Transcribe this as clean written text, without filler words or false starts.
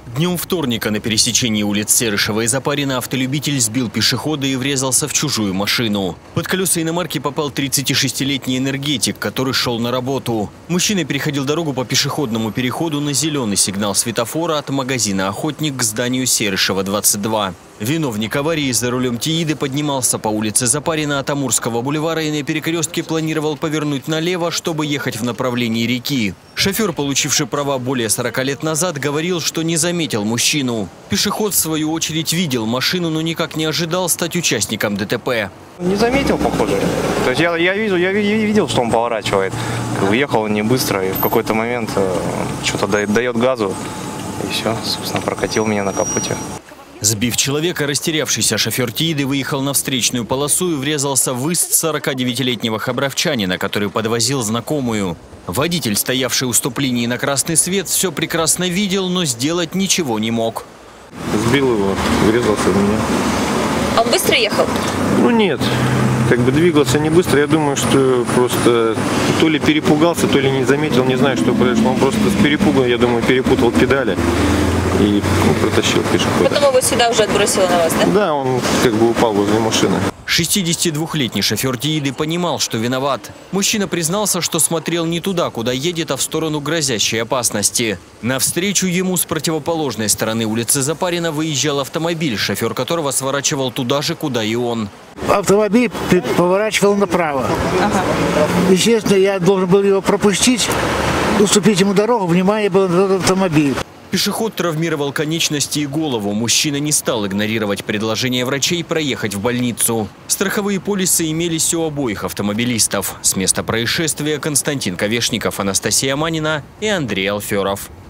Днем вторника на пересечении улиц Серышева и Запарина автолюбитель сбил пешехода и врезался в чужую машину. Под колеса иномарки попал 36-летний энергетик, который шел на работу. Мужчина переходил дорогу по пешеходному переходу на зеленый сигнал светофора от магазина «Охотник» к зданию Серышева, 22. Виновник аварии за рулем Тииды поднимался по улице Запарина от Амурского бульвара и на перекрестке планировал повернуть налево, чтобы ехать в направлении реки. Шофер, получивший права более 40 лет назад, говорил, что не заметил мужчину. Пешеход, в свою очередь, видел машину, но никак не ожидал стать участником ДТП. Не заметил, похоже. То есть я видел, что он поворачивает. Уехал не быстро и в какой-то момент что-то дает газу. И все, собственно, прокатил меня на капоте. Сбив человека, растерявшийся шофер Тииды выехал на встречную полосу и врезался в выезд 49-летнего хабаровчанина, который подвозил знакомую. Водитель, стоявший у стоп-линии на красный свет, все прекрасно видел, но сделать ничего не мог. Сбил его, врезался в меня. Он быстро ехал? Ну нет, как бы двигался не быстро. Я думаю, что просто то ли перепугался, то ли не заметил, не знаю, что произошло. Он просто с перепугу, я думаю, перепутал педали и протащил пешехода. Потом его сюда уже отбросило на вас, да? Да, он как бы упал возле машины. 62-летний шофер Тииды понимал, что виноват. Мужчина признался, что смотрел не туда, куда едет, а в сторону грозящей опасности. Навстречу ему с противоположной стороны улицы Запарина выезжал автомобиль, шофер которого сворачивал туда же, куда и он. Автомобиль поворачивал направо. Естественно, я должен был его пропустить, уступить ему дорогу, внимание было на тот автомобиль. Пешеход травмировал конечности и голову. Мужчина не стал игнорировать предложение врачей проехать в больницу. Страховые полисы имелись у обоих автомобилистов. С места происшествия Константин Ковешников, Анастасия Манина и Андрей Алферов.